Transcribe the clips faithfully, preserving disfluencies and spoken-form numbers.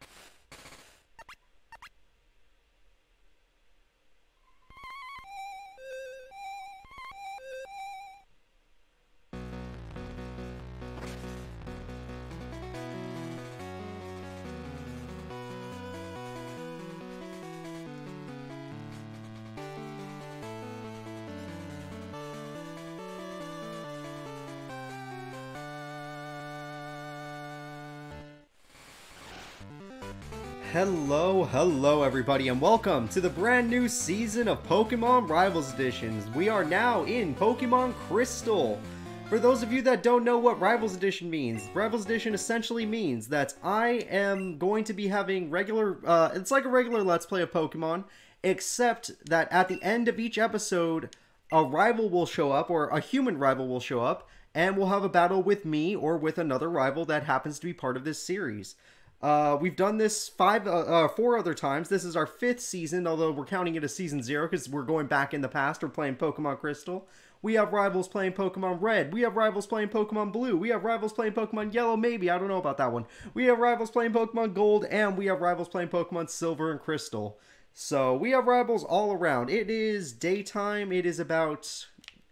Hello, hello everybody, and welcome to the brand new season of Pokemon Rivals Editions. We are now in Pokemon Crystal. For those of you that don't know what Rivals Edition means, Rivals Edition essentially means that I am going to be having regular, uh, it's like a regular Let's Play of Pokemon, except that at the end of each episode, a rival will show up, or a human rival will show up, and we'll have a battle with me or with another rival that happens to be part of this series. Uh, we've done this five, uh, uh, four other times. This is our fifth season, although we're counting it as season zero because we're going back in the past. We're playing Pokemon Crystal. We have rivals playing Pokemon Red. We have rivals playing Pokemon Blue. We have rivals playing Pokemon Yellow, maybe. I don't know about that one. We have rivals playing Pokemon Gold, and we have rivals playing Pokemon Silver and Crystal. So, we have rivals all around. It is daytime. It is about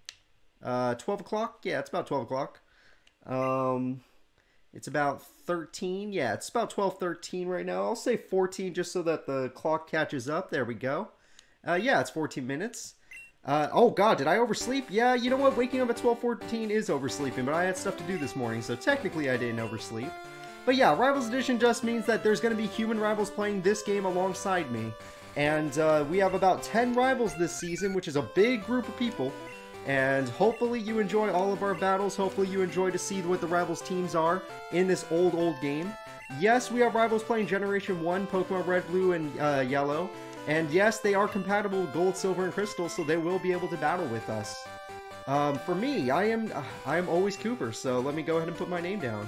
uh, twelve o'clock. Yeah, it's about twelve o'clock. Um... It's about thirteen. Yeah, it's about twelve thirteen right now. I'll say fourteen just so that the clock catches up. There we go. Uh, yeah, it's fourteen minutes. Uh, oh, God, did I oversleep? Yeah, you know what? Waking up at twelve fourteen is oversleeping, but I had stuff to do this morning, so technically I didn't oversleep. But yeah, Rivals Edition just means that there's going to be human rivals playing this game alongside me. And uh, we have about ten rivals this season, which is a big group of people. And hopefully you enjoy all of our battles. Hopefully you enjoy to see what the rivals teams are in this old, old game. Yes, we have rivals playing Generation one, Pokemon Red, Blue, and uh, Yellow. And yes, they are compatible with Gold, Silver, and Crystal, so they will be able to battle with us. Um, for me, I am uh, I am always Cooper, so let me go ahead and put my name down.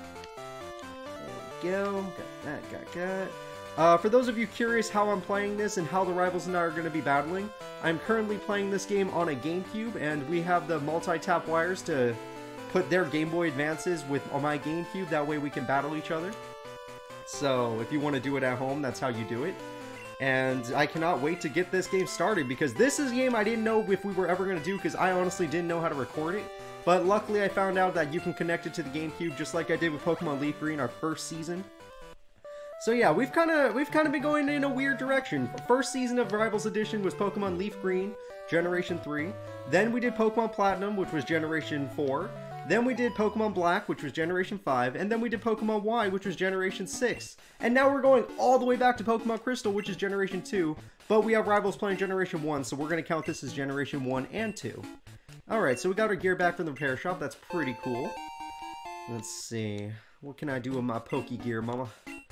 There we go. Got that, got that. Uh, for those of you curious how I'm playing this and how the rivals and I are going to be battling, I'm currently playing this game on a GameCube, and we have the multi-tap wires to put their Game Boy Advances with my GameCube. That way we can battle each other. So if you want to do it at home, that's how you do it. And I cannot wait to get this game started, because this is a game I didn't know if we were ever going to do, because I honestly didn't know how to record it. But luckily I found out that you can connect it to the GameCube, just like I did with Pokemon Leaf Green, our first season. So yeah, we've kind of we've kind of been going in a weird direction. First season of Rivals Edition was Pokemon Leaf Green, Generation three. Then we did Pokemon Platinum, which was Generation four. Then we did Pokemon Black, which was Generation five. And then we did Pokemon Y, which was Generation six. And now we're going all the way back to Pokemon Crystal, which is Generation two. But we have rivals playing Generation one, so we're going to count this as Generation one and two. Alright, so we got our gear back from the repair shop. That's pretty cool. Let's see. What can I do with my Pokegear, mama?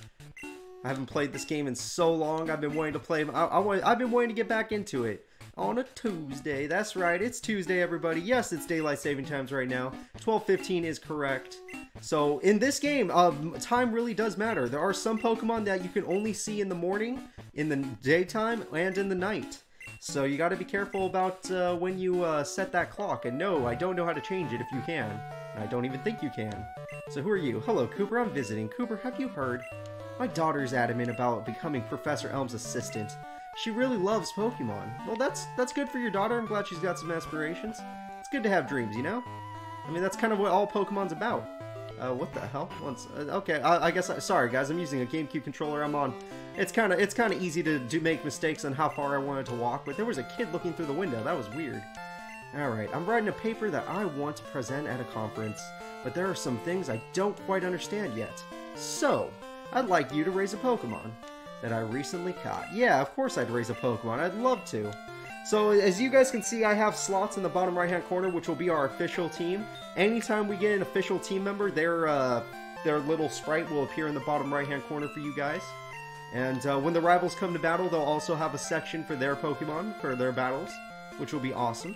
I haven't played this game in so long. I've been wanting to play. I, I want, I've been wanting to get back into it on a Tuesday. That's right. It's Tuesday, everybody. Yes, it's daylight saving times right now. twelve fifteen is correct. So in this game, um, time really does matter. There are some Pokemon that you can only see in the morning, in the daytime, and in the night. So you got to be careful about uh, when you uh, set that clock. And no, I don't know how to change it if you can. I don't even think you can. So who are you? Hello, Cooper. I'm visiting. Cooper, have you heard? My daughter's adamant about becoming Professor Elm's assistant. She really loves Pokemon. Well, that's that's good for your daughter. I'm glad she's got some aspirations. It's good to have dreams, you know? I mean, that's kind of what all Pokemon's about. Uh, what the hell? Once, uh, okay, I, I guess. I, sorry, guys. I'm using a GameCube controller. I'm on. It's kind of it's kind of easy to do make mistakes on how far I wanted to walk. But there was a kid looking through the window. That was weird. All right, I'm writing a paper that I want to present at a conference, but there are some things I don't quite understand yet. So, I'd like you to raise a Pokemon that I recently caught. Yeah, of course I'd raise a Pokemon. I'd love to. So, as you guys can see, I have slots in the bottom right-hand corner, which will be our official team. Anytime we get an official team member, their, uh, their little sprite will appear in the bottom right-hand corner for you guys. And uh, when the rivals come to battle, they'll also have a section for their Pokemon, for their battles, which will be awesome.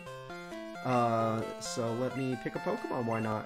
Uh, so let me pick a Pokemon, why not?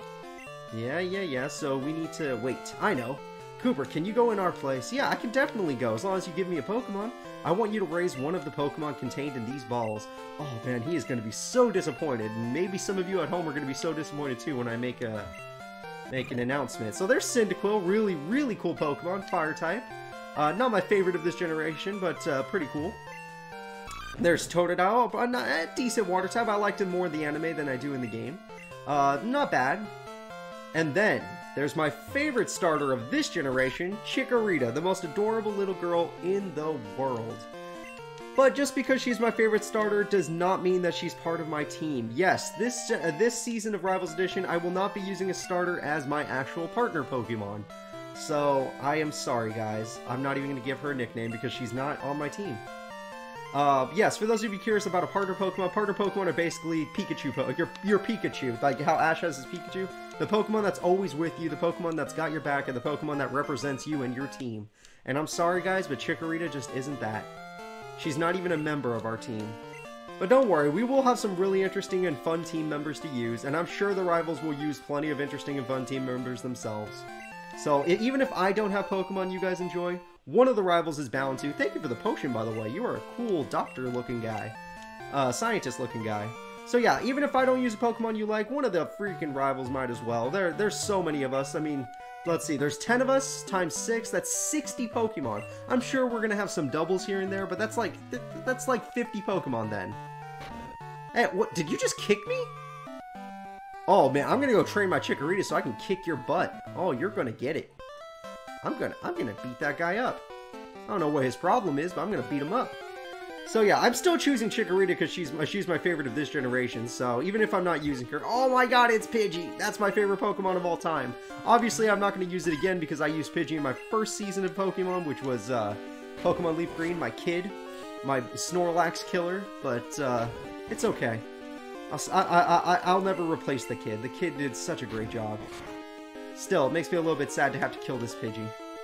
Yeah, yeah, yeah, so we need to... Wait, I know. Cooper, can you go in our place? Yeah, I can definitely go, as long as you give me a Pokemon. I want you to raise one of the Pokemon contained in these balls. Oh man, he is going to be so disappointed. Maybe some of you at home are going to be so disappointed too when I make a... make an announcement. So there's Cyndaquil, really, really cool Pokemon, fire type. Uh, not my favorite of this generation, but uh, pretty cool. There's Totodile, a, a decent water type. I liked him more in the anime than I do in the game. Uh, not bad. And then, there's my favorite starter of this generation, Chikorita, the most adorable little girl in the world. But just because she's my favorite starter does not mean that she's part of my team. Yes, this uh, this season of Rivals Edition, I will not be using a starter as my actual partner Pokemon. So, I am sorry guys, I'm not even going to give her a nickname because she's not on my team. Uh, yes, for those of you curious about a partner Pokemon, partner Pokemon are basically Pikachu, po your, your Pikachu, like how Ash has his Pikachu. The Pokemon that's always with you, the Pokemon that's got your back, and the Pokemon that represents you and your team. And I'm sorry guys, but Chikorita just isn't that. She's not even a member of our team. But don't worry, we will have some really interesting and fun team members to use, and I'm sure the Rivals will use plenty of interesting and fun team members themselves. So, even if I don't have Pokemon you guys enjoy, one of the Rivals is bound to. Thank you for the potion, by the way. You are a cool doctor-looking guy. Uh, scientist-looking guy. So yeah, even if I don't use a Pokemon you like, one of the freaking Rivals might as well. There, There's so many of us. I mean, let's see. There's ten of us times six. That's sixty Pokemon. I'm sure we're going to have some doubles here and there, but that's like, th that's like fifty Pokemon then. Hey, what? Did you just kick me? Oh man, I'm gonna go train my Chikorita so I can kick your butt. Oh, you're gonna get it. I'm gonna, I'm gonna beat that guy up. I don't know what his problem is, but I'm gonna beat him up. So yeah, I'm still choosing Chikorita because she's my, she's my favorite of this generation. So even if I'm not using her, oh my god, it's Pidgey. That's my favorite Pokemon of all time. Obviously, I'm not gonna use it again because I used Pidgey in my first season of Pokemon, which was uh, Pokemon Leaf Green. My kid, my Snorlax killer, but uh, it's okay. I'll, I, I, I, I'll never replace the kid. The kid did such a great job. Still, it makes me a little bit sad to have to kill this Pidgey.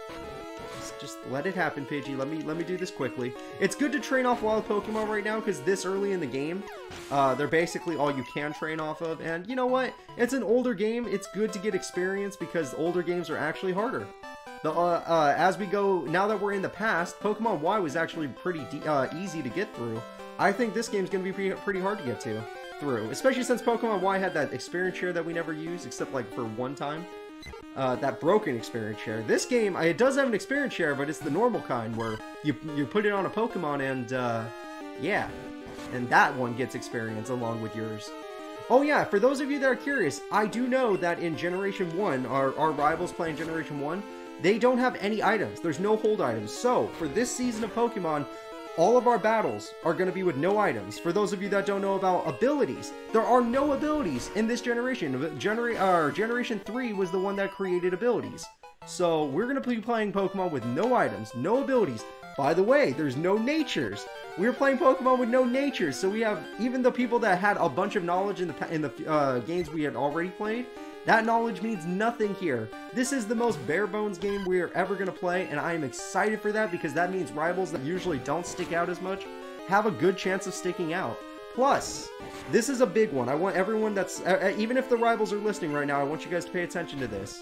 Just, just let it happen, Pidgey. Let me let me do this quickly. It's good to train off wild Pokemon right now, because this early in the game, uh, they're basically all you can train off of. And you know what? It's an older game. It's good to get experience, because older games are actually harder. The, uh, uh, as we go, now that we're in the past, Pokemon Y was actually pretty uh, easy to get through. I think this game's going to be pretty, pretty hard to get to. through, especially since Pokemon Y had that experience share that we never used, except like for one time. Uh, that broken experience share. This game, it does have an experience share, but it's the normal kind where you you put it on a Pokemon and uh, yeah, and that one gets experience along with yours. Oh yeah, for those of you that are curious, I do know that in Generation one, our, our Rivals playing Generation one, they don't have any items. There's no hold items. So, for this season of Pokemon, all of our battles are going to be with no items. For those of you that don't know about abilities, there are no abilities in this generation. Genera uh, Generation three was the one that created abilities. So we're going to be playing Pokemon with no items, no abilities. By the way, there's no natures. We're playing Pokemon with no natures. So we have, even the people that had a bunch of knowledge in the, in the uh, games we had already played, that knowledge means nothing here. This is the most bare bones game we are ever going to play, and I am excited for that because that means Rivals that usually don't stick out as much have a good chance of sticking out. Plus, this is a big one. I want everyone that's, uh, even if the Rivals are listening right now, I want you guys to pay attention to this.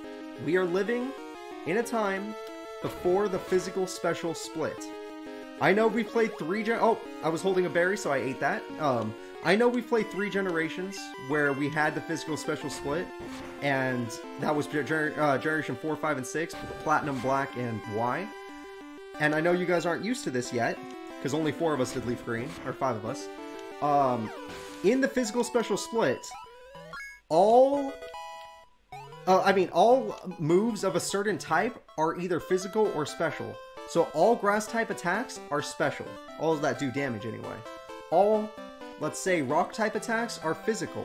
We are living in a time before the physical special split. I know we played three gen- oh, I was holding a berry, so I ate that. Um, I know we played three generations where we had the physical special split, and that was gener uh, Generation four, five, and six, Platinum, Black, and Y. And I know you guys aren't used to this yet, because only four of us did Leaf Green, or five of us. Um, in the physical special split, all... Uh, I mean, all moves of a certain type are either physical or special. So all grass-type attacks are special. All that do damage anyway. All, let's say, rock-type attacks are physical.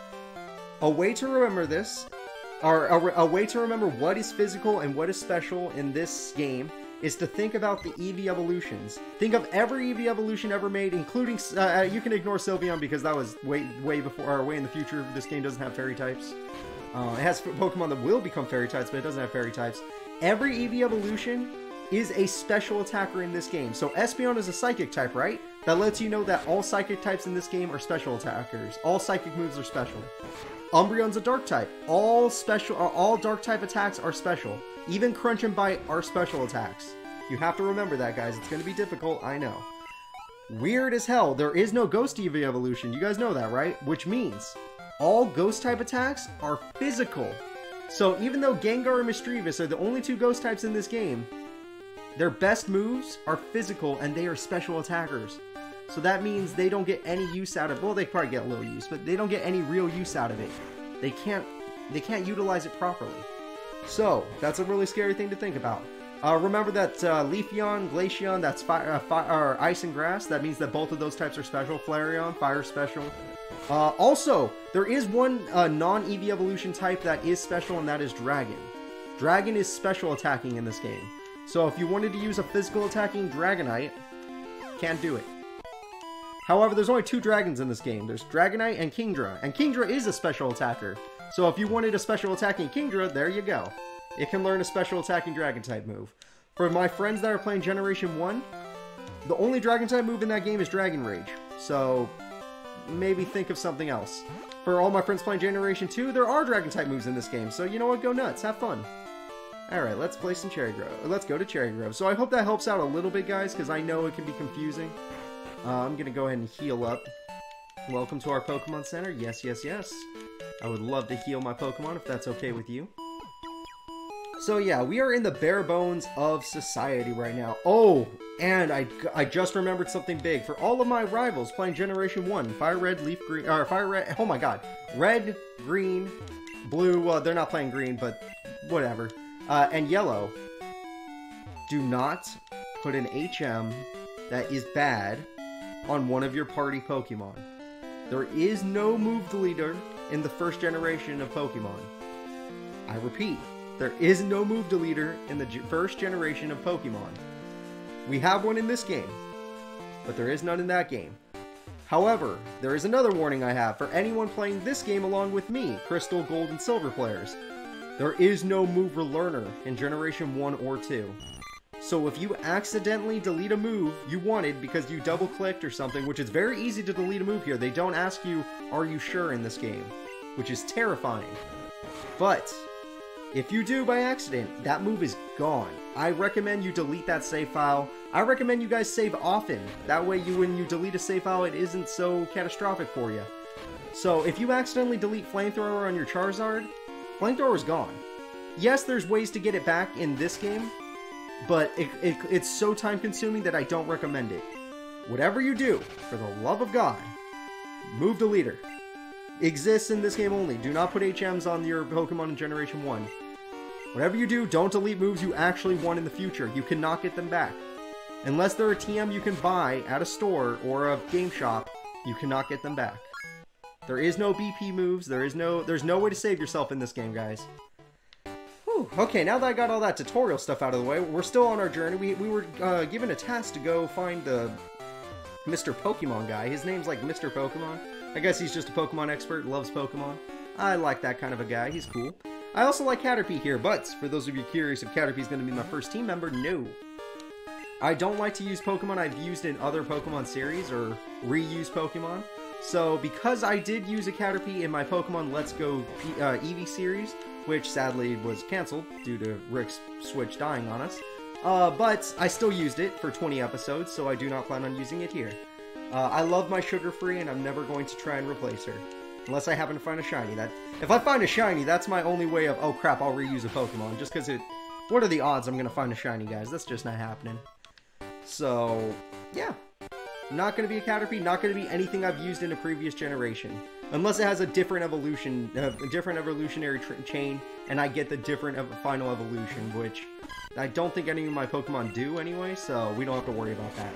A way to remember this, or a, a way to remember what is physical and what is special in this game, is to think about the Eevee evolutions. Think of every Eevee evolution ever made, including, uh, you can ignore Sylveon because that was way, way before, or way in the future. This game doesn't have fairy types. Uh, it has Pokemon that will become fairy types, but it doesn't have fairy types. Every Eevee evolution is a special attacker in this game. So Espeon is a psychic type, right? That lets you know that all psychic types in this game are special attackers. All psychic moves are special. Umbreon's a dark type. All special, or all dark type attacks are special. Even Crunch and Bite are special attacks. You have to remember that, guys. It's going to be difficult, I know. Weird as hell, there is no Ghost Eevee evolution. You guys know that, right? Which means all ghost type attacks are physical. So even though Gengar and Misdreavus are the only two ghost types in this game, their best moves are physical and they are special attackers. So that means they don't get any use out of, well, they probably get a little use, but they don't get any real use out of it. They can't, they can't utilize it properly. So that's a really scary thing to think about. Uh, remember that uh, Leafeon, Glaceon, that's fire, uh, fi or Ice and Grass. That means that both of those types are special. Flareon, Fire special. Uh, also, there is one uh, non-E V evolution type that is special, and that is Dragon. Dragon is special attacking in this game. So if you wanted to use a physical attacking Dragonite, can't do it. However, there's only two dragons in this game. There's Dragonite and Kingdra, and Kingdra is a special attacker. So if you wanted a special attacking Kingdra, there you go. It can learn a special attacking dragon type move. For my friends that are playing Generation one, the only dragon type move in that game is Dragon Rage. So maybe think of something else. For all my friends playing Generation two, there are dragon type moves in this game. So you know what? Go nuts. Have fun. Alright, let's play some Cherry Grove. Let's go to Cherry Grove. So I hope that helps out a little bit, guys, because I know it can be confusing. Uh, I'm going to go ahead and heal up. Welcome to our Pokemon Center. Yes, yes, yes. I would love to heal my Pokemon if that's okay with you. So yeah, we are in the bare bones of society right now. Oh, and I, I just remembered something big. For all of my rivals playing Generation one, Fire Red, Leaf Green, or Fire Red, oh my god. Red, Green, Blue, well, they're not playing Green, but whatever. Uh, and Yellow. Do not put an H M that is bad on one of your party Pokemon. There is no move deleter in the first generation of Pokemon. I repeat, there is no move deleter in the first generation of Pokemon. We have one in this game, but there is none in that game. However, there is another warning I have for anyone playing this game along with me, Crystal, Gold, and Silver players. There is no move relearner in Generation one or two. So if you accidentally delete a move you wanted because you double clicked or something, which is very easy to delete a move here, they don't ask you, are you sure in this game? Which is terrifying. But if you do by accident, that move is gone. I recommend you delete that save file. I recommend you guys save often. That way you, when you delete a save file, it isn't so catastrophic for you. So if you accidentally delete Flamethrower on your Charizard, Flamethrower's gone. Yes, there's ways to get it back in this game, but it, it, it's so time consuming that I don't recommend it. Whatever you do, for the love of God, move deleter. Exists in this game only. Do not put H Ms on your Pokemon in Generation one. Whatever you do, don't delete moves you actually won in the future. You cannot get them back. Unless they're a T M you can buy at a store or a game shop, you cannot get them back. There is no B P moves. There is no, there's no way to save yourself in this game, guys. Whew. Okay, now that I got all that tutorial stuff out of the way, we're still on our journey. We, we were uh, given a task to go find the Mister Pokemon guy. His name's like Mister Pokemon. I guess he's just a Pokemon expert, loves Pokemon. I like that kind of a guy, he's cool. I also like Caterpie here, but for those of you curious if Caterpie's going to be my first team member, no. I don't like to use Pokemon I've used in other Pokemon series or reuse Pokemon. So because I did use a Caterpie in my Pokemon Let's Go uh, Eevee series, which sadly was cancelled due to Rick's Switch dying on us, uh, but I still used it for twenty episodes, so I do not plan on using it here. Uh, I love my Sugar Free, and I'm never going to try and replace her. Unless I happen to find a shiny. That If I find a shiny, that's my only way of, oh crap, I'll reuse a Pokemon. Just because it... What are the odds I'm going to find a shiny, guys? That's just not happening. So, yeah. Not going to be a Caterpie, not going to be anything I've used in a previous generation. Unless it has a different evolution, uh, a different evolutionary chain, and I get the different ev final evolution, which I don't think any of my Pokemon do anyway, so we don't have to worry about that.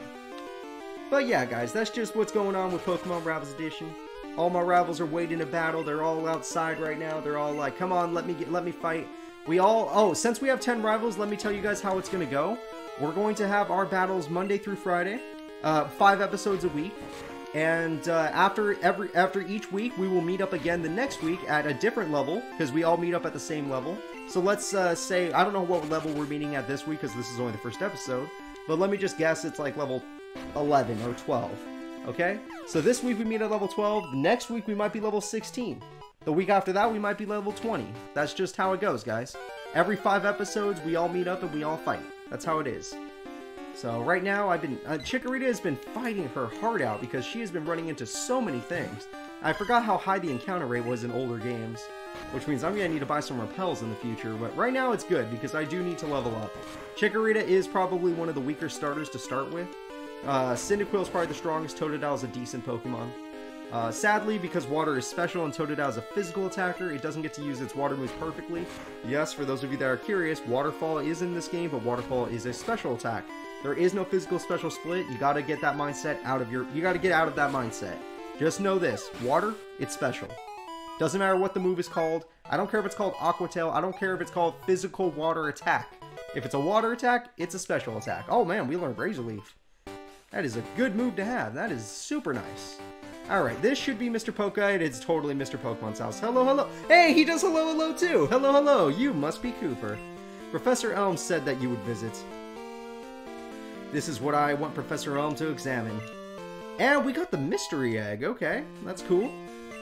But yeah, guys, that's just what's going on with Pokemon Rivals Edition. All my rivals are waiting to battle. They're all outside right now. They're all like, come on, let me get, let me fight. We all, oh, since we have ten rivals, let me tell you guys how it's going to go. We're going to have our battles Monday through Friday, uh, five episodes a week. And uh, after every after each week, we will meet up again the next week at a different level, because we all meet up at the same level. So let's uh, say, I don't know what level we're meeting at this week, because this is only the first episode. But let me just guess, it's like level eleven or twelve. Okay? So this week we meet at level twelve. Next week we might be level sixteen. The week after that we might be level twenty. That's just how it goes, guys. Every five episodes we all meet up and we all fight. That's how it is. So right now I've been... Uh, Chikorita has been fighting her heart out because she has been running into so many things. I forgot how high the encounter rate was in older games. which means I'm going to need to buy some repels in the future, but right now it's good because I do need to level up. Chikorita is probably one of the weaker starters to start with. Uh, Cyndaquil is probably the strongest. Totodile is a decent Pokemon. Uh, sadly, because water is special and Totodile is a physical attacker, it doesn't get to use its water moves perfectly. Yes, for those of you that are curious, Waterfall is in this game, but Waterfall is a special attack. There is no physical special split. You gotta get that mindset out of your... You gotta get out of that mindset. Just know this. Water, it's special. Doesn't matter what the move is called. I don't care if it's called Aqua Tail. I don't care if it's called Physical Water Attack. If it's a water attack, it's a special attack. Oh man, we learned Razor Leaf. That is a good move to have. That is super nice. Alright, this should be Mister Pokite. It's totally Mister Pokemon's house. Hello, hello. Hey, he does hello, hello too. Hello, hello. You must be Cooper. Professor Elm said that you would visit. This is what I want Professor Elm to examine. And we got the mystery egg. Okay, that's cool.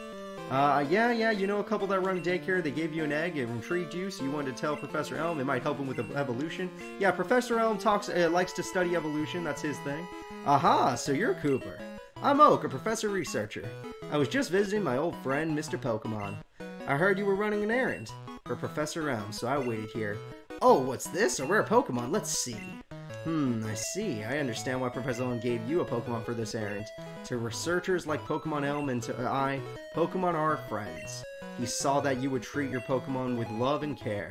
Uh, yeah, yeah, you know a couple that run daycare, they gave you an egg, it intrigued you, so you wanted to tell Professor Elm, it might help him with evolution. Yeah, Professor Elm talks, uh, likes to study evolution, that's his thing. Aha, so you're Cooper. I'm Oak, a professor researcher. I was just visiting my old friend, Mister Pokemon. I heard you were running an errand for Professor Elm, so I waited here. Oh, what's this? A rare Pokemon? Let's see. Hmm, I see. I understand why Professor Elm gave you a Pokemon for this errand. To researchers like Pokemon Elm and to I, Pokemon are friends. He saw that you would treat your Pokemon with love and care.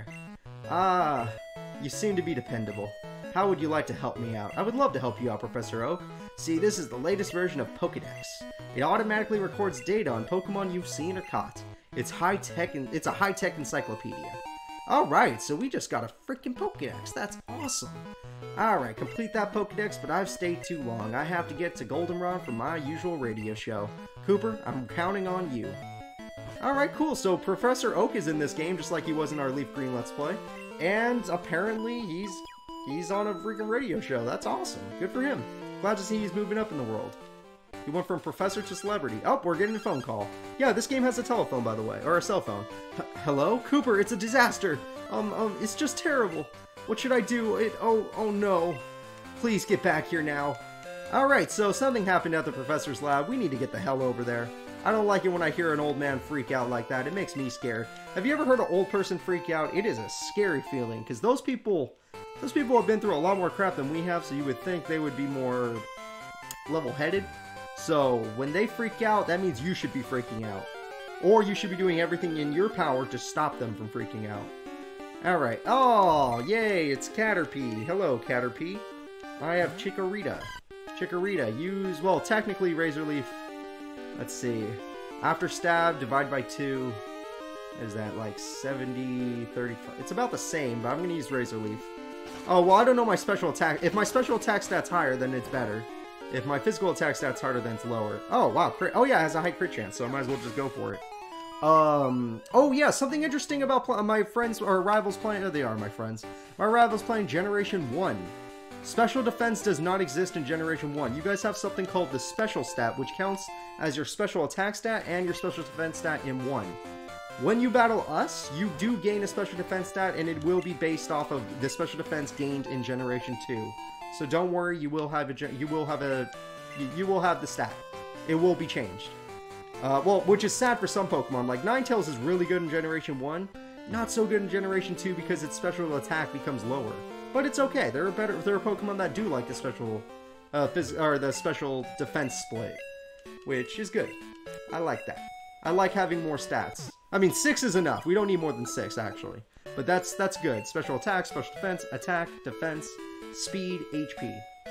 Ah, you seem to be dependable. How would you like to help me out? I would love to help you out, Professor Oak. See, this is the latest version of Pokédex. It automatically records data on Pokemon you've seen or caught. It's high-tech and it's a high-tech encyclopedia. Alright, so we just got a freaking Pokédex. That's awesome. Alright, complete that Pokédex, but I've stayed too long. I have to get to Goldenrod for my usual radio show. Cooper, I'm counting on you. Alright, cool. So Professor Oak is in this game, just like he was in our Leaf Green Let's Play. And apparently he's he's on a freaking radio show. That's awesome. Good for him. Glad to see he's moving up in the world. He went from professor to celebrity. Oh, we're getting a phone call. Yeah, this game has a telephone, by the way. Or a cell phone. H hello? Cooper, it's a disaster. Um, um, it's just terrible. What should I do? It, oh, oh no. Please get back here now. Alright, so something happened at the professor's lab. We need to get the hell over there. I don't like it when I hear an old man freak out like that. It makes me scared. Have you ever heard an old person freak out? It is a scary feeling, because those people, those people have been through a lot more crap than we have, so you would think they would be more level-headed. So, when they freak out, that means you should be freaking out. Or you should be doing everything in your power to stop them from freaking out. Alright. Oh, yay, it's Caterpie. Hello, Caterpie. I have Chikorita. Chikorita, use, well, technically Razor Leaf. Let's see. After stab, divide by two. Is that like seventy, thirty-five? It's about the same, but I'm going to use Razor Leaf. Oh, well, I don't know my special attack. If my special attack stat's higher, then it's better. If my physical attack stat's harder, then it's lower. Oh, wow. Crit. Oh, yeah, it has a high crit chance, so I might as well just go for it. Um, oh, yeah, something interesting about my friends, or rivals playing, oh, they are my friends. My rivals playing Generation one. Special defense does not exist in Generation one. You guys have something called the special stat, which counts as your special attack stat and your special defense stat in one. When you battle us, you do gain a special defense stat, and it will be based off of the special defense gained in Generation two. So don't worry, you will have a you will have a you will have the stat. It will be changed. Uh, well, which is sad for some Pokemon. Like Ninetales is really good in Generation one, not so good in Generation two because its special attack becomes lower. But it's okay. There are better. There are Pokemon that do like the special, uh, phys or the special defense split, which is good. I like that. I like having more stats. I mean, six is enough. We don't need more than six actually. But that's that's good. Special attack, special defense, attack, defense. Speed, H P.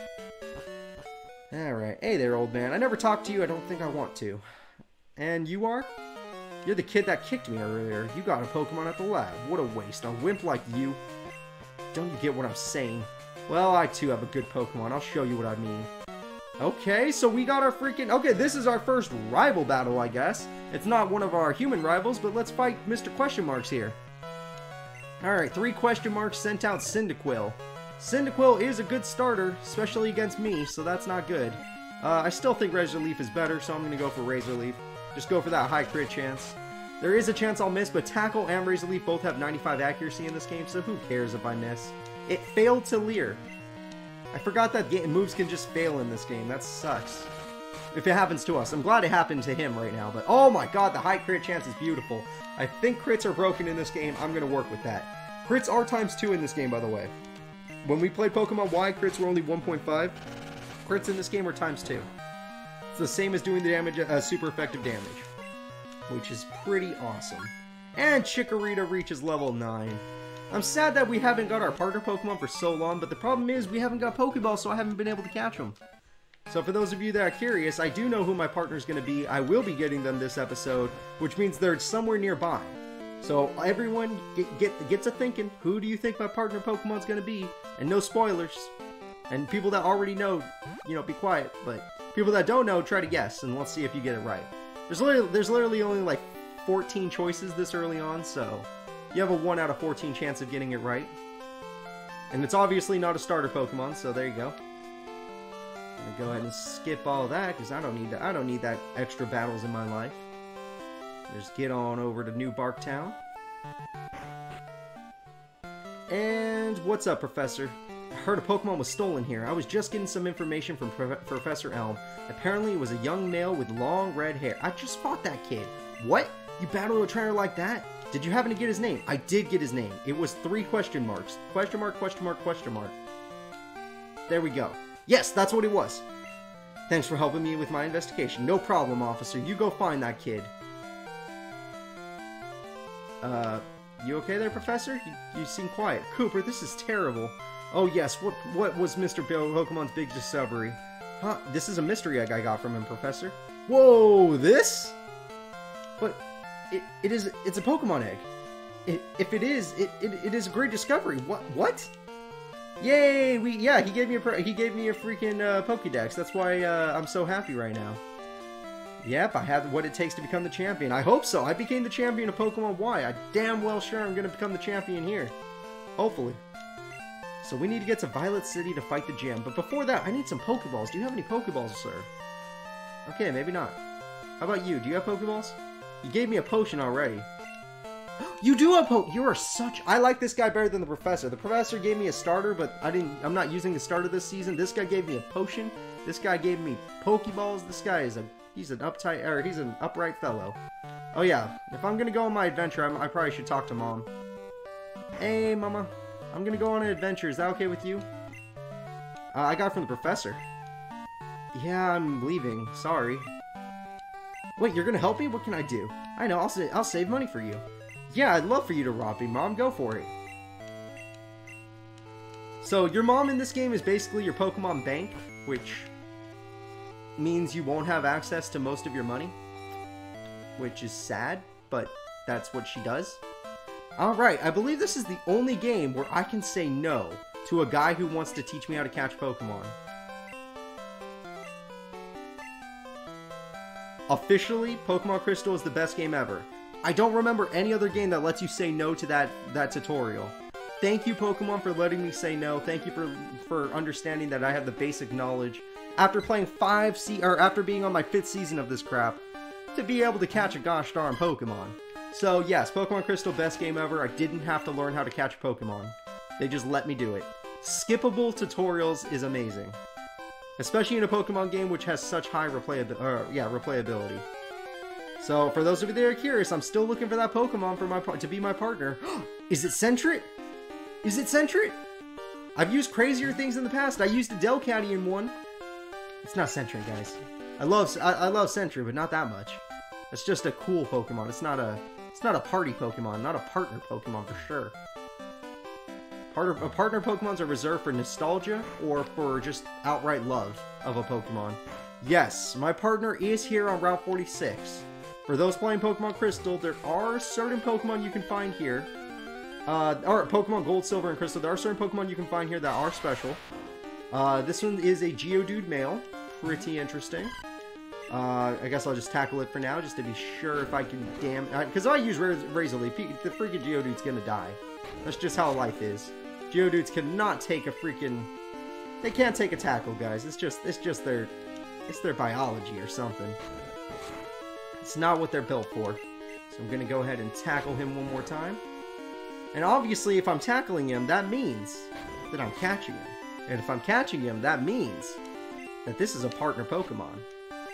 Alright. Hey there, old man. I never talked to you. I don't think I want to. And you are? You're the kid that kicked me earlier. You got a Pokemon at the lab. What a waste. A wimp like you. Don't you get what I'm saying? Well, I too have a good Pokemon. I'll show you what I mean. Okay, so we got our freaking... Okay, this is our first rival battle, I guess. It's not one of our human rivals, but let's fight Mister Question Marks here. Alright, three question marks sent out Cyndaquil. Cyndaquil is a good starter, especially against me, so that's not good. Uh, I still think Razor Leaf is better, so I'm going to go for Razor Leaf. Just go for that high crit chance. There is a chance I'll miss, but Tackle and Razor Leaf both have ninety-five accuracy in this game, so who cares if I miss? It failed to Leer. I forgot that game moves can just fail in this game. That sucks. if it happens to us. I'm glad it happened to him right now, but oh my god, the high crit chance is beautiful. I think crits are broken in this game. I'm going to work with that. Crits are times two in this game, by the way. When we played Pokemon Y, crits were only one point five. Crits in this game are times two. It's the same as doing the damage, uh, super effective damage, which is pretty awesome. And Chikorita reaches level nine. I'm sad that we haven't got our partner Pokemon for so long, but the problem is we haven't got Pokeballs, so I haven't been able to catch them. So for those of you that are curious, I do know who my partner is going to be. I will be getting them this episode, which means they're somewhere nearby. So everyone get, get, get to thinking, who do you think my partner Pokemon is going to be? And no spoilers. And people that already know, you know, be quiet. But people that don't know, try to guess, and let's see if you get it right. There's literally, there's literally only like fourteen choices this early on, so you have a one out of fourteen chance of getting it right. And it's obviously not a starter Pokemon, so there you go. I'm gonna go ahead and skip all that, because I don't need that. I don't need that extra battles in my life. Just get on over to New Bark Town. And what's up, Professor? I heard a Pokemon was stolen here. I was just getting some information from Pro Professor Elm. Apparently it was a young male with long red hair. I just fought that kid. What? You battled a trainer like that? Did you happen to get his name? I did get his name. It was three question marks. Question mark, question mark, question mark. There we go. Yes, that's what it was. Thanks for helping me with my investigation. No problem, officer. You go find that kid. Uh, you okay there, Professor? You, you seem quiet. Cooper, this is terrible. Oh yes, what what was Mister Pokemon's big discovery? Huh, this is a mystery egg I got from him, Professor. Whoa, this? But it, it is, it's a Pokemon egg. It, if it is, it, it, it is a great discovery. What, what? Yay, we, yeah, he gave me a, he gave me a freaking uh, Pokédex. That's why uh, I'm so happy right now. Yep, I have what it takes to become the champion. I hope so. I became the champion of Pokemon Y. I damn well sure I'm going to become the champion here. Hopefully. So we need to get to Violet City to fight the gym. But before that, I need some Pokeballs. Do you have any Pokeballs, sir? Okay, maybe not. How about you? Do you have Pokeballs? You gave me a potion already. You do have po- You are such- I like this guy better than the Professor. The Professor gave me a starter, but I didn't- I'm not using the starter this season. This guy gave me a potion. This guy gave me Pokeballs. This guy is a- He's an uptight- or he's an upright fellow. Oh yeah, if I'm gonna go on my adventure, I'm, I probably should talk to Mom. Hey, Mama. I'm gonna go on an adventure. Is that okay with you? Uh, I got it from the Professor. Yeah, I'm leaving. Sorry. Wait, you're gonna help me? What can I do? I know, I'll, sa I'll save money for you. Yeah, I'd love for you to rob me, Mom. Go for it. So, your mom in this game is basically your Pokemon bank, which means you won't have access to most of your money, which is sad, but that's what she does. Alright, I believe this is the only game where I can say no to a guy who wants to teach me how to catch Pokemon. Officially, Pokemon Crystal is the best game ever. I don't remember any other game that lets you say no to that, that tutorial. Thank you, Pokemon, for letting me say no. Thank you for, for understanding that I have the basic knowledge. After playing five se- or after being on my fifth season of this crap, to be able to catch a gosh darn Pokemon. So yes, Pokemon Crystal, best game ever. I didn't have to learn how to catch Pokemon. They just let me do it. Skippable tutorials is amazing. Especially in a Pokemon game which has such high replayability. Uh, yeah, replayability. So for those of you that are curious, I'm still looking for that Pokemon for my to be my partner. Is it Sentret? Is it Sentret? I've used crazier things in the past. I used a Delcatty in one. It's not Sentret, guys. I love I, I love Sentret, but not that much. It's just a cool Pokemon. It's not a it's not a party Pokemon, not a partner Pokemon for sure. Part of, uh, partner Pokemons are reserved for nostalgia or for just outright love of a Pokemon. Yes, my partner is here on Route forty-six. For those playing Pokemon Crystal, there are certain Pokemon you can find here. Uh, or Pokemon Gold, Silver, and Crystal. There are certain Pokemon you can find here that are special. Uh, this one is a Geodude male. Pretty interesting. Uh, I guess I'll just tackle it for now, just to be sure if I can damn... Because uh, I use Razor Leaf, the freaking Geodude's gonna die. That's just how life is. Geodudes cannot take a freaking... They can't take a tackle, guys. It's just, it's just their... It's their biology or something. It's not what they're built for. So I'm gonna go ahead and tackle him one more time. And obviously, if I'm tackling him, that means that I'm catching him. And if I'm catching him, that means that this is a partner Pokemon.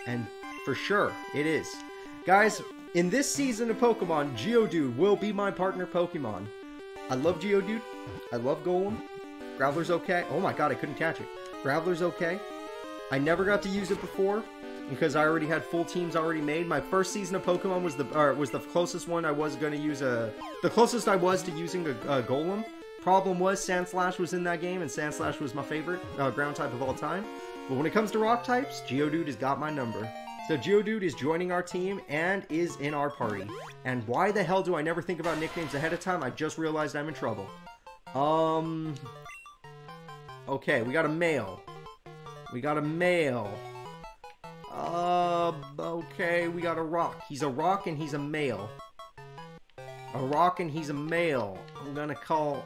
And for sure, it is. Guys, in this season of Pokemon, Geodude will be my partner Pokemon. I love Geodude. I love Golem. Graveler's okay. Oh my god, I couldn't catch it. Graveler's okay. I never got to use it before because I already had full teams already made. My first season of Pokemon was the or was the closest one I was going to use a... The closest I was to using a, a Golem. Problem was Sandslash was in that game, and Sandslash was my favorite uh, ground type of all time. But when it comes to rock types, Geodude has got my number. So Geodude is joining our team and is in our party. And why the hell do I never think about nicknames ahead of time? I just realized I'm in trouble. Um... Okay, we got a male. We got a male. Uh, okay, we got a rock. He's a rock and he's a male. A rock and he's a male. I'm gonna call...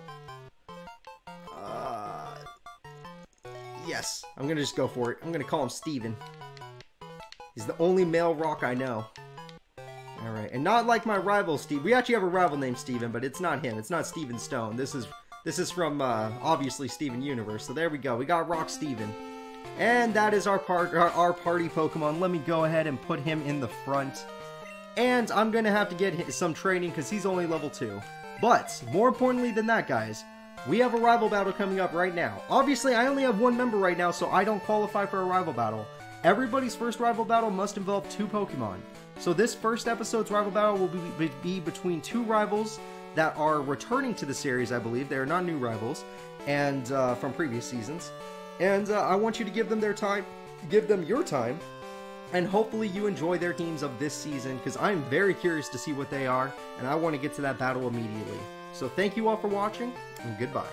Uh... Yes, I'm gonna just go for it. I'm gonna call him Steven. He's the only male rock I know. Alright, and not like my rival Steve. We actually have a rival named Steven, but it's not him. It's not Steven Stone. This is this is from, uh, obviously, Steven Universe. So there we go. We got Rock Steven. And that is our, part, our, our party Pokemon. Let me go ahead and put him in the front. And I'm going to have to get some training because he's only level two. But, more importantly than that, guys, we have a rival battle coming up right now. Obviously, I only have one member right now, so I don't qualify for a rival battle. Everybody's first rival battle must involve two Pokemon. So this first episode's rival battle will be, be between two rivals that are returning to the series, I believe. They are not new rivals, and uh, from previous seasons. And uh, I want you to give them their time, give them your time, and hopefully you enjoy their teams of this season, because I'm very curious to see what they are, and I want to get to that battle immediately. So thank you all for watching, and goodbye.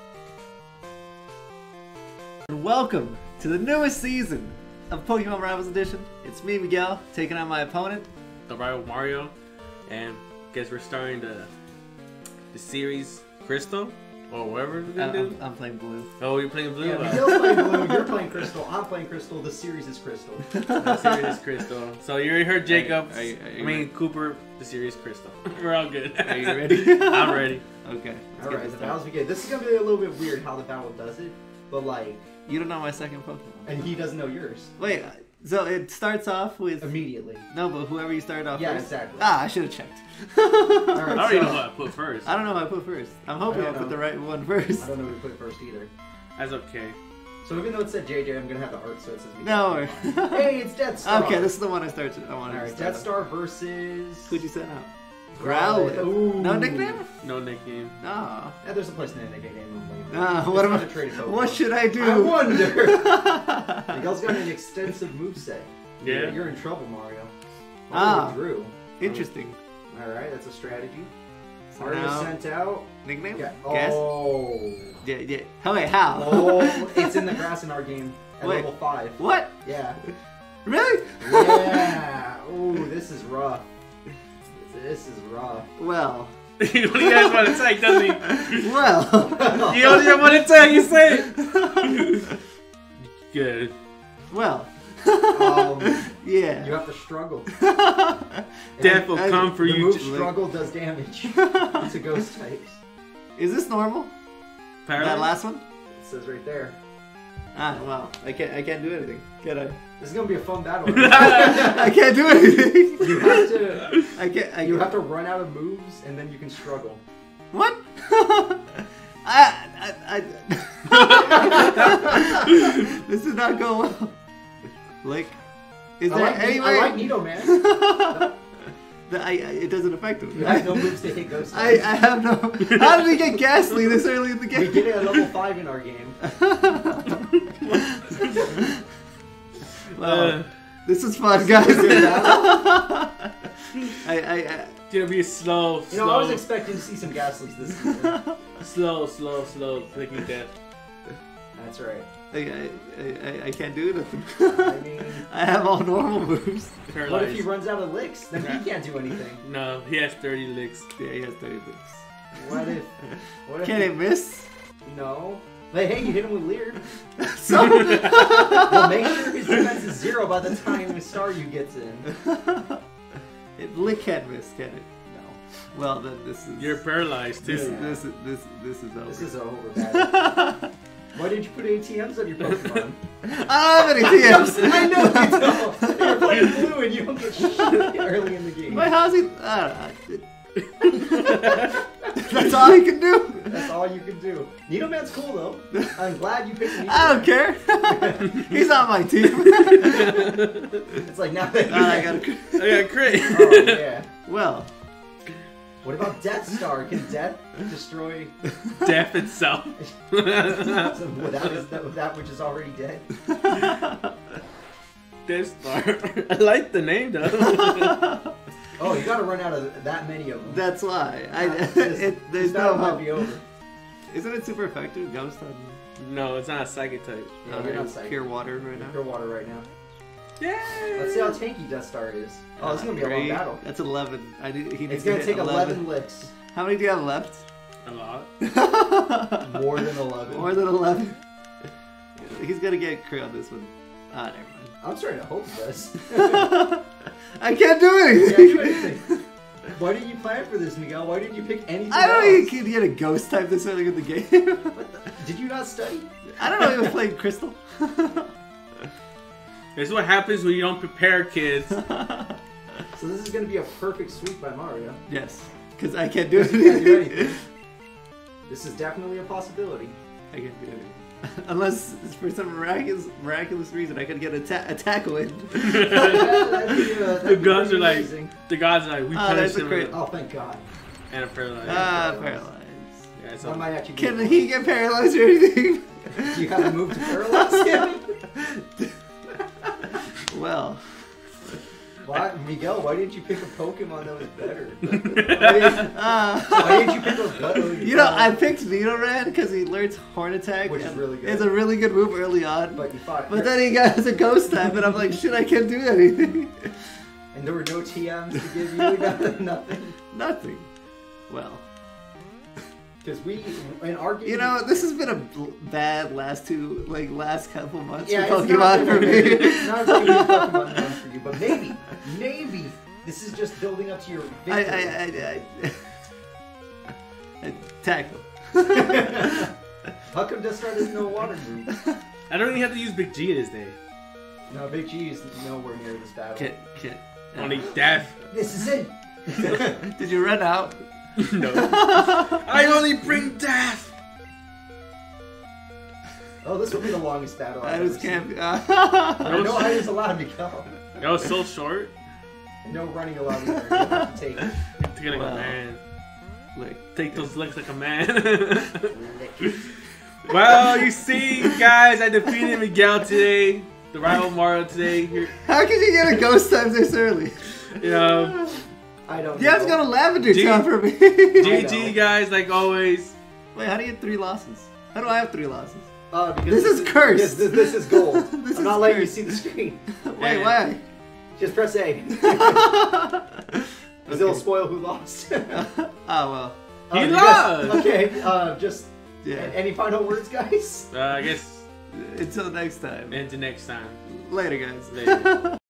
And welcome to the newest season of Pokemon Rivals Edition. It's me, Miguel, taking on my opponent, the rival Mario, and guess we're starting the the series Crystal or whatever we're gonna I'm, do. I'm playing blue. Oh, you're playing blue. Yeah, Uh, Miguel's playing blue, you're playing crystal, I'm playing crystal, the series is crystal. the series Crystal. So you already heard Jacob. Are you- are you I mean ready? Cooper. The series Crystal. We're all good. Are you ready? I'm ready. Okay. Let's Alright, get the this battles done. begin. This is gonna be a little bit weird how the battle does it, but like, You don't know my second Pokemon. and he doesn't know yours. Wait, uh, so it starts off with... Immediately. No, but whoever you started off Yeah, first. exactly. Ah, I should have checked. Alright, I already so, know what I put first. I don't know what I put first. I'm hoping I I, don't put know. the right one first. I don't know who to put first either. That's okay. So even though it said J J, I'm gonna have the art so it says Miguel. No. Hey, it's Death Star! Okay, this is the one I started. I wanted to Alright, start Death off. Star versus... Who'd you send out? Growlithe. Growlithe. Ooh. No nickname? No nickname. No. Yeah, there's a place in the nickname. Ah, It's what am not I? a traded Pokemon. What should I do? I wonder! Miguel's got an extensive moveset. Yeah. You're, you're in trouble, Mario. Ah. Mario Drew. Interesting. Alright, that's a strategy. So Art is now, sent out. nickname? Yeah. Guess? Oh. Yeah, yeah. Oh, wait, how? Oh, it's in the grass in our game at Wait. level five. What? Yeah. Really? Yeah. Ooh, this is rough. This is rough. Well. He only has one attack, doesn't he? Well. You only have one attack, you say it. Good. Well. Um, Yeah. you have to struggle. Death will I- come for the you. move too. struggle does damage to ghost types. Is this normal? Paralyzed? That last one? It says right there. Ah, well. I can't. I can't do anything. Can I? This is gonna be a fun battle. I can't do anything. You have to. I can't. I You can't. have to run out of moves, and then you can struggle. What? I, I, I... This did not go well. Like, is I there like, any I way? like Nido, man. that I, I, it doesn't affect him. You have no moves to hit ghost I, types. I have no. How did he get Ghastly this early in the game? We get it at level five in our game. Well, Uh, this is fun, guys. Good I, I, I, It's gonna be slow, You know, I was slow, expecting to see some Ghastlies this season. slow, slow, slow. Clicking death. That's right. I, I, I, I can't do nothing. I mean, I have all normal moves. what if Paralyzed. he runs out of licks? Then he can't do anything. No, he has thirty licks. Yeah, he has thirty licks. What if? What if? Can he, it miss? No. But hey, you hit him with Leer. So. Well, make sure his defense is zero by the time Staryu gets in. It lick can't miss, can it? No. Well, then this is. You're paralyzed This, too. Yeah. this, is this, this is over. This is over, bad. Why didn't you put A T Ms on your Pokemon? I don't have any T Ms. I know you don't. You're playing blue and you don't get shit early in the game. Wait, how's he? I don't know. That's all he can do. That's all you can do. Nidoman's cool though. I'm glad you picked Nidoman. I don't care. He's on my team. It's like now that you Uh, I got a crit. I got crit. Oh yeah. Well, What about Death Star? Can Death destroy Death itself. that, is, that, that which is already dead? Death Star. I like the name though. Oh, you gotta run out of that many of them. that's why. I, Uh, this- it, this there's no battle might hope. be over. Isn't it super effective? Ghost on No, it's not a psychic type. No, uh, you're not psychic. pure water right now. Pure water right now. Yeah. Let's see how tanky Death Star is. Oh, it's gonna be a long Great. battle. That's eleven. I need, he needs It's gonna to take hit eleven licks. How many do you have left? A lot. More than eleven. More than eleven. He's gonna get crit on this one. Ah, never mind. I'm starting to hope this. I can't do You anything. can't do anything. Why didn't you plan for this, Miguel? Why didn't you pick anything I don't else? know you can get a ghost type this early in the game. Did you not study? I don't know he was playing Crystal. This is what happens when you don't prepare, kids. So this is gonna be a perfect sweep by Mario. Yes, because I can't do You can't do anything. anything. This is definitely a possibility. I can't do anything. Unless for some miraculous miraculous reason I could get a, ta- a tackle in. That'd be, uh, that'd The be gods pretty are like, amazing. the gods are like, we Ah, punished there's a him crit. Oh, thank God. and a paralyzed. Ah, paralyzed. paralyzed. Yeah, I so might actually Can be- he get paralyzed or anything? Do you have a move to paralyze him? Well, Why, Miguel, why didn't you pick a Pokemon that was better? Why didn't, uh, why didn't you pick a gut? you know, I picked Nidoran because he learns Horn Attack, Which is and really good. It's a really good move early on. But you fought. But then he got a Ghost type, and I'm like, shit, I can't do anything. And there were no T Ms to give you, nothing. nothing. Nothing. Well, Because we, in our game, you know, this has been a bl- bad last two, like last couple months yeah, for it's not Pokemon for gonna- me. It's not going to be Pokemon month for you, but maybe, maybe this is just building up to your I, victory. I, I, I, I tackle. How come Death Star doesn't know a water move? I don't even have to use Big G this day. No, Big G is nowhere near this battle. Kid, kid. Only death. This is it. Did you run out? No. I only bring death. Oh, this will be the longest battle I've I ever just seen. can't. There are no items allowed, Miguel. That was so short. No running allowed either. You have to take it. To get like Wow. a man. Like, Take those licks like a man. Well, you see, guys, I defeated Miguel today. The rival Mario today. Here, how can you get a Ghost type this early? you know, I don't You have to know. go to Lavender G- Town for me. G G, guys, like always. Wait, how do you get three losses? How do I have three losses? Uh, because This is cursed. This, this is gold. This I'm is not letting cursed. you see the screen. Wait, And- why? Just press A. Because Okay. it'll spoil who lost. Oh well. He Uh, you lost! guys- Okay, uh, just Yeah. any final words, guys? Uh, I guess Until next time. until next time. Later, guys. Later.